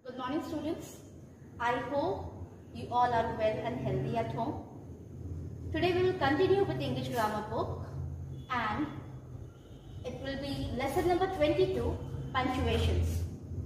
Good morning, students. I hope you all are well and healthy at home. Today we will continue with English grammar book and it will be lesson number 22, punctuations.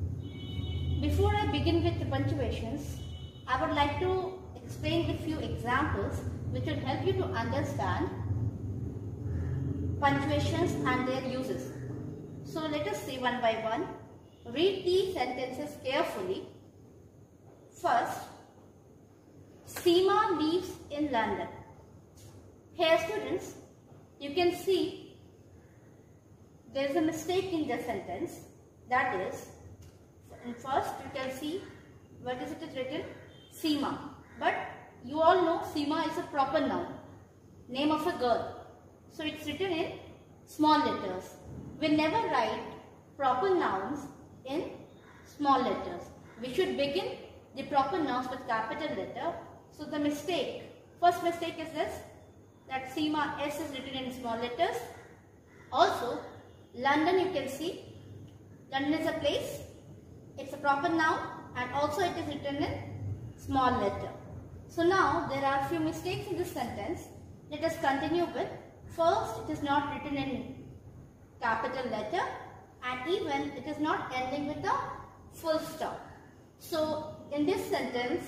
Before I begin with the punctuations, I would like to explain a few examples which will help you to understand punctuations and their uses. So let us see one by one. Read these sentences carefully. First, Seema lives in London. Here students, you can see there is a mistake in the sentence. That is, first you can see what is it written? Seema. But you all know Seema is a proper noun, name of a girl. So it's written in small letters. We never write proper nouns in small letters. We should begin the proper nouns with capital letter. So the mistake, first mistake is this, that Seema S is written in small letters. Also, London, you can see, London is a place, it's a proper noun, and also it is written in small letter. So now there are few mistakes in this sentence. Let us continue with, first it is not written in capital letter, and even it is not ending with a full stop. So in this sentence,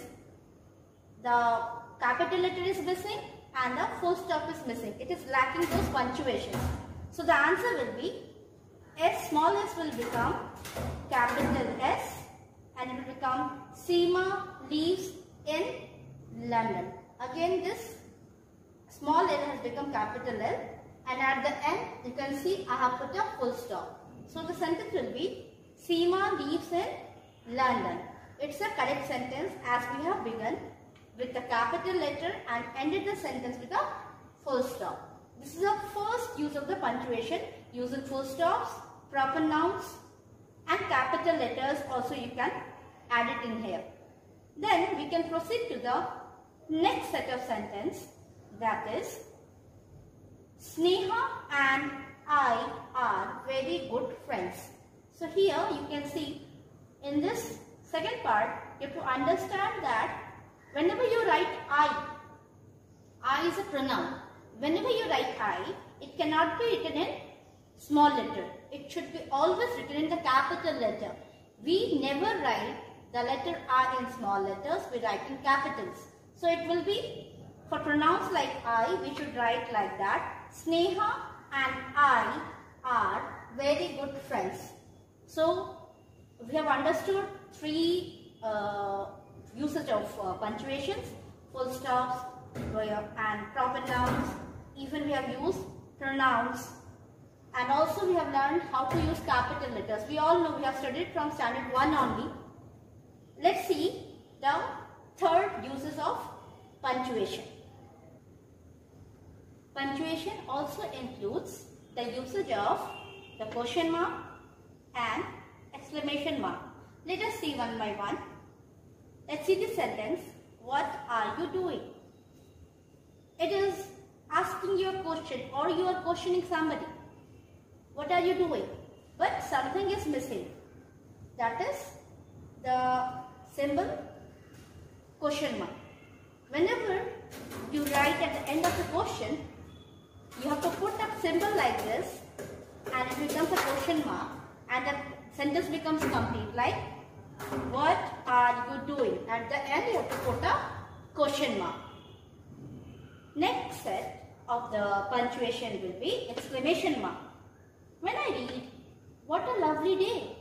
the capital letter is missing and the full stop is missing. It is lacking those punctuations. So the answer will be S, small s will become capital S, and it will become Seema lives in London. Again this small l has become capital L, and at the end you can see I have put a full stop. So the sentence will be Seema lives in London. It's a correct sentence as we have begun with the capital letter and ended the sentence with a full stop. This is the first use of the punctuation, using full stops, proper nouns and capital letters also you can add it in here. Then we can proceed to the next set of sentence, that is Sneha and I are very good friends. So here you can see in this second part you have to understand that whenever you write I is a pronoun. Whenever you write I, it cannot be written in small letter. It should be always written in the capital letter. We never write the letter I in small letters, we write in capitals. So it will be, for pronouns like I, we should write like that. Sneha and I are very good friends. So we have understood three usage of punctuations, full stops and proper nouns. Even we have used pronouns, and also we have learned how to use capital letters. We all know, we have studied from standard 1 only. Let's see the third uses of punctuation. Punctuation also includes the usage of the question mark and exclamation mark. Let us see one by one. Let's see the sentence, what are you doing? It is asking you a question or you are questioning somebody. What are you doing? But something is missing. That is the symbol question mark. Whenever you write at the end of the question, you have to put a symbol like this and it becomes a question mark and the sentence becomes complete, like what are you doing? At the end you have to put a question mark. Next set of the punctuation will be exclamation mark. When I read, what a lovely day.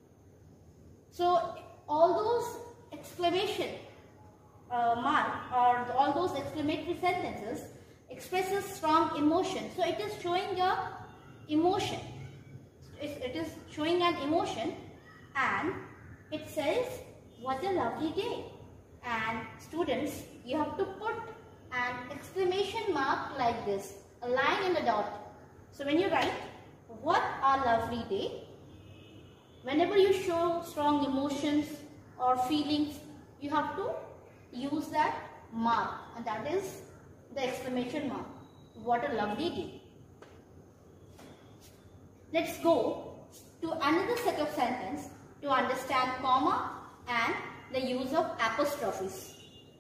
So all those exclamation mark or all those exclamatory sentences expresses strong emotion. So it is showing your emotion. It is showing an emotion, and it says what a lovely day. And students, you have to put an exclamation mark like this, a line and a dot. So when you write what a lovely day, whenever you show strong emotions or feelings, you have to use that mark, and that is the exclamation mark. What a lovely day. Let's go to another set of sentence to understand comma and the use of apostrophes.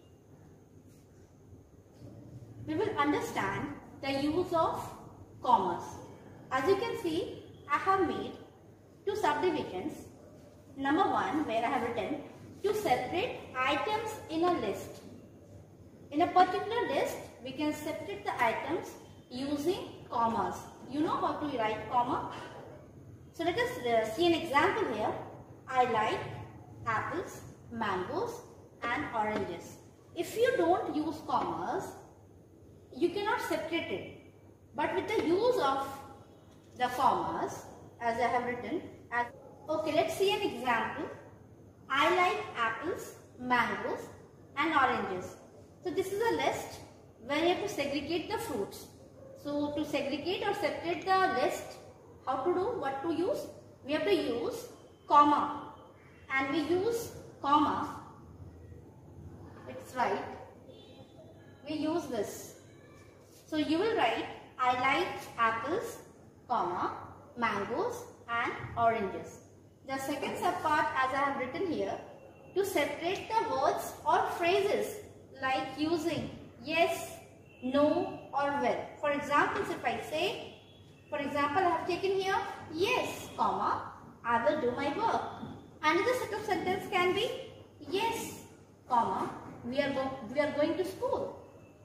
We will understand the use of commas. As you can see, I have made two subdivisions. Number 1, where I have written to separate items in a list. In a particular list, we can separate the items using commas. You know how to write comma? So let us see an example here. I like apples, mangoes and oranges. If you don't use commas, you cannot separate it. But with the use of the commas, as I have written, okay, let's see an example. I like apples, mangoes and oranges. So this is a list where you have to segregate the fruits. So to segregate or separate the list, how to do, what to use? We have to use comma, and we use comma, it's right, we use this. So you will write I like apples, comma, mangoes and oranges. The second subpart, as I have written here, to separate the words or phrases like using yes, no or well. For example, if I say, for example, I have taken here yes, comma, I will do my work. Another set of sentence can be yes, comma, we are going to school.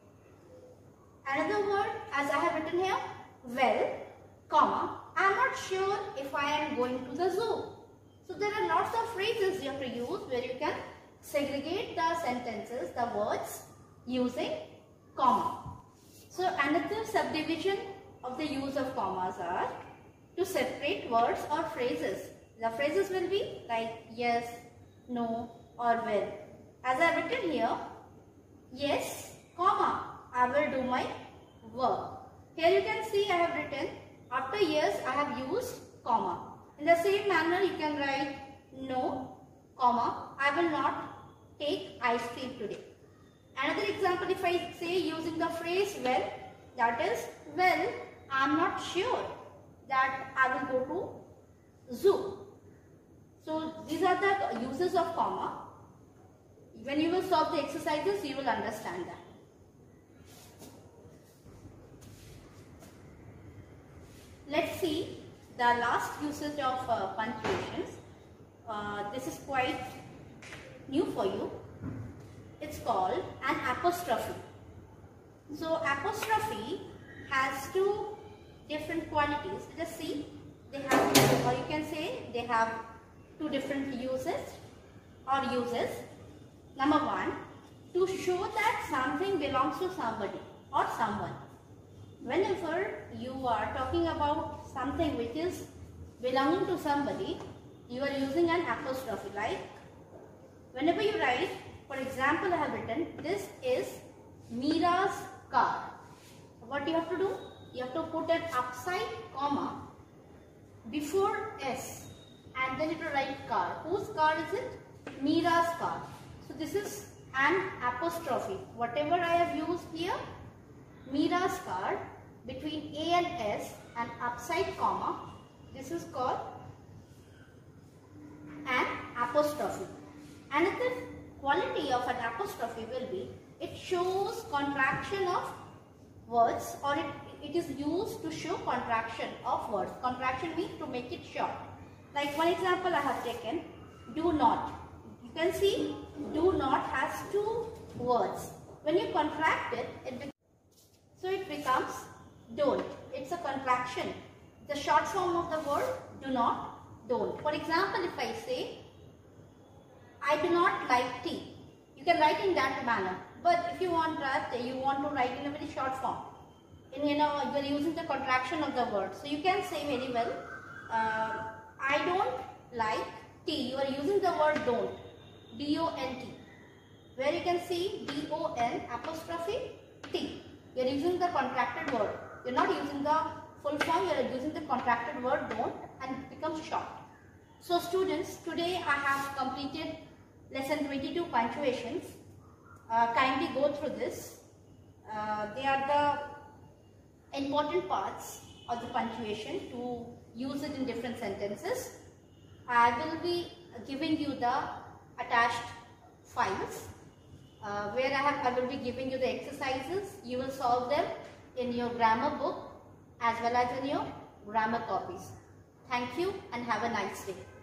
Another word, as I have written here, well, comma, I am not sure if I am going to the zoo. So there are lots of phrases you have to use where you can segregate the sentences, the words using comma. So another subdivision of the use of commas are to separate words or phrases. The phrases will be like yes, no or well. As I have written here, yes, comma, I will do my work. Here you can see I have written after yes I have used comma. In the same manner you can write no, comma, I will not take ice cream today. Another example, if I say using the phrase well, that is, well, I am not sure that I will go to zoo. So these are the uses of comma. When you will solve the exercises, you will understand that. Let's see the last usage of punctuations. This is quite new for you. It's called an apostrophe. So apostrophe has two different qualities. Let's see. They have, or you can say they have two different uses or uses. Number 1, to show that something belongs to somebody or someone. Whenever you are talking about something which is belonging to somebody, you are using an apostrophe. Like whenever you write, for example, I have written this is Meera's car. What you have to do? You have to put an upside comma before S and then you have to write car. Whose car is it? Meera's car. So this is an apostrophe. Whatever I have used here, Meera's car, between A and S and upside comma, this is called an apostrophe. Another quality of an apostrophe will be it shows contraction of words, or it is used to show contraction of words. Contraction means to make it short. Like one example I have taken, do not. You can see do not has two words. When you contract it, it becomes don't. It's a contraction. The short form of the word do not, don't. For example, if I say I do not like tea, you can write in that manner. But if you want that, you want to write in a very short form. You are using the contraction of the word. So you can say very well, I don't like tea. You are using the word don't, D-O-N-T. Where you can see D-O-N apostrophe T. You are using the contracted word. You are not using the full form, you are using the contracted word don't, and it becomes short. So students, today I have completed lesson 22 punctuations. Kindly go through this. They are the important parts of the punctuation to use it in different sentences. I will be giving you the attached files where I will be giving you the exercises. You will solve them in your grammar book as well as in your grammar copies. Thank you and have a nice day.